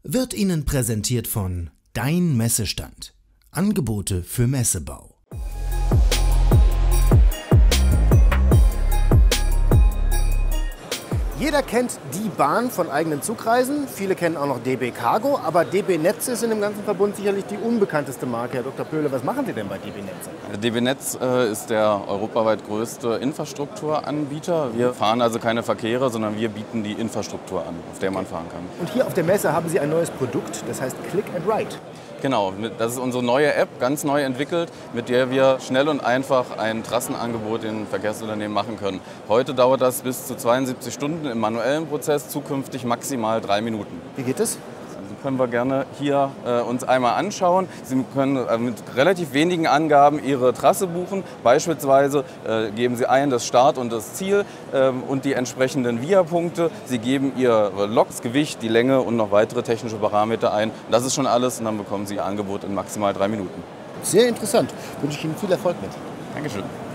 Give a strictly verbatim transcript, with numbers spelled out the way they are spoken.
wird Ihnen präsentiert von Dein Messestand. Angebote für Messebau. Jeder kennt die Bahn von eigenen Zugreisen. Viele kennen auch noch D B Cargo, aber D B Netz ist in dem ganzen Verbund sicherlich die unbekannteste Marke. Herr Doktor Pöhle, was machen Sie denn bei D B Netz? D B Netz äh, ist der europaweit größte Infrastrukturanbieter. Wir fahren also keine Verkehre, sondern wir bieten die Infrastruktur an, auf der man fahren kann. Und hier auf der Messe haben Sie ein neues Produkt, das heißt Click and Ride. Genau, das ist unsere neue App, ganz neu entwickelt, mit der wir schnell und einfach ein Trassenangebot in Verkehrsunternehmen machen können. Heute dauert das bis zu zweiundsiebzig Stunden im manuellen Prozess, zukünftig maximal drei Minuten. Wie geht es? Das können wir gerne hier äh, uns einmal anschauen. Sie können äh, mit relativ wenigen Angaben Ihre Trasse buchen. Beispielsweise äh, geben Sie ein das Start und das Ziel äh, und die entsprechenden Via-Punkte. Sie geben Ihr Lok, das Gewicht, die Länge und noch weitere technische Parameter ein. Das ist schon alles und dann bekommen Sie Ihr Angebot in maximal drei Minuten. Sehr interessant. Wünsche ich Ihnen viel Erfolg mit. Dankeschön.